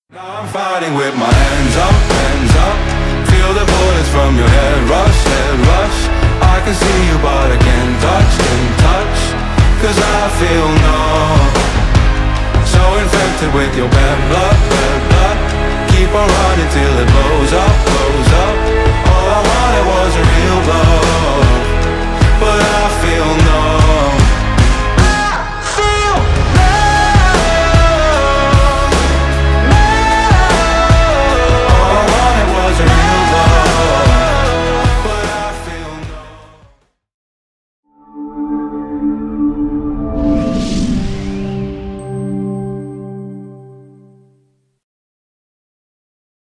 Now I'm fighting with my hands up, hands up. Feel the bullets from your head rush, head rush. I can see you but I can't touch. Cause I feel numb, so infected with your bad